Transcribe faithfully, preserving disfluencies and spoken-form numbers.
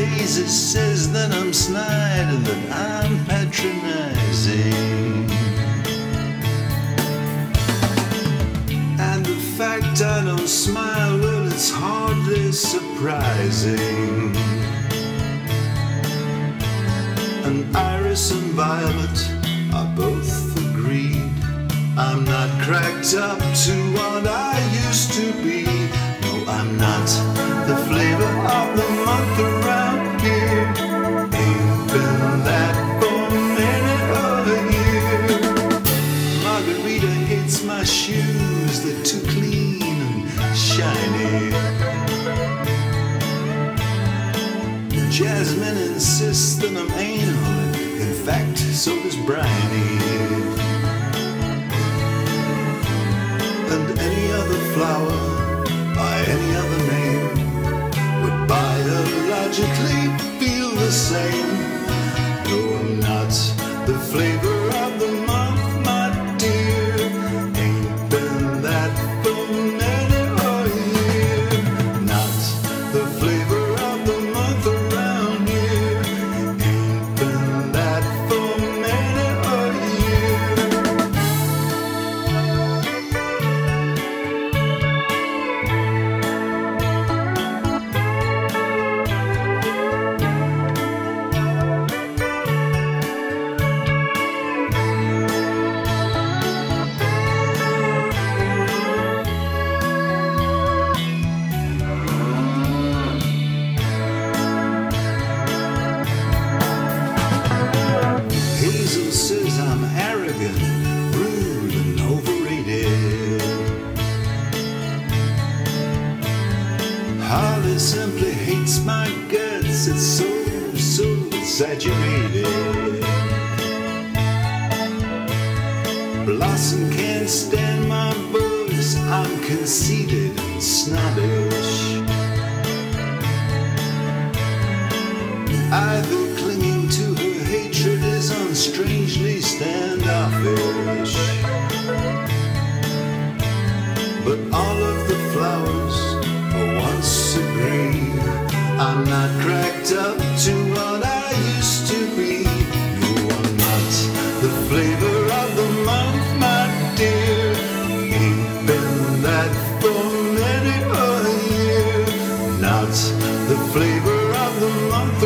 Daisy says that I'm snide and that I'm patronizing. And the fact I don't smile, well, it's hardly surprising. And Iris and Violet are both agreed I'm not cracked up to what I used to be. No, I'm not the flavor of the month around here. Ain't been that for many a year. Margarita hates my shoes, they're too clean and shiny. Jasmine insists that I'm anal, in fact, so does Bryony. And any other flower by any other name would biologically feel the same. No, I'm not the flavor of the month, my dear. Ain't been that for many a year. Not the flavor of the month around here. Ain't been that for many a year. Hazel says I'm arrogant, rude and overrated. Holly simply hates my guts, it's so, so exaggerated. Blossom can't stand my voice, I'm conceited and snobbish. Either clinging to her hatred is strangely standoffish. But all of the flowers for once agree I'm not cracked up to what I used to be. No, I'm not the flavor of the month, my dear. Ain't been that for many a year. Not the flavor of the month